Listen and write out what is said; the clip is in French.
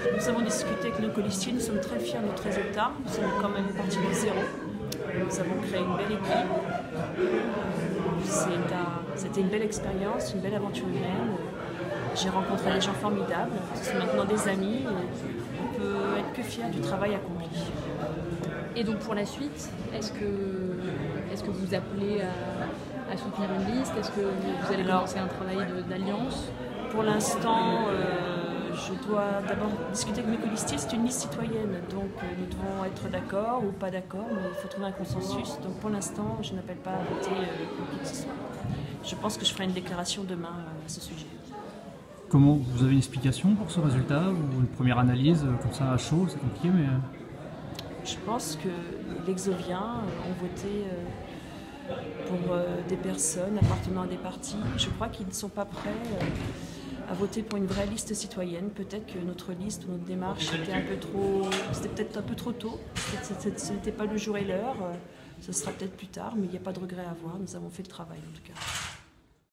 Nous avons discuté avec nos colistiers, nous sommes très fiers de notre résultat. Nous sommes quand même partis de zéro. Nous avons créé une belle équipe. C'était une belle expérience, une belle aventure humaine. J'ai rencontré des gens formidables, ce sont maintenant des amis. On peut être que fier du travail accompli. Et donc pour la suite, est-ce que vous appelez à soutenir une liste? Est-ce que vous allez commencer un travail d'alliance? Pour l'instant, je dois d'abord discuter avec mes colistiers. C'est une liste citoyenne, donc nous devons être d'accord ou pas d'accord, mais il faut trouver un consensus. Donc pour l'instant, je n'appelle pas à voter pour qui que ce soit. Je pense que je ferai une déclaration demain à ce sujet. Comment vous avez une explication pour ce résultat ou une première analyse comme ça à chaud? C'est compliqué, mais... Je pense que les Exoviens ont voté pour des personnes appartenant à des partis. Je crois qu'ils ne sont pas prêts à voter pour une vraie liste citoyenne. Peut-être que notre liste ou notre démarche c'était peut-être un peu trop tôt. Ce n'était pas le jour et l'heure. Ce sera peut-être plus tard, mais il n'y a pas de regret à avoir. Nous avons fait le travail en tout cas.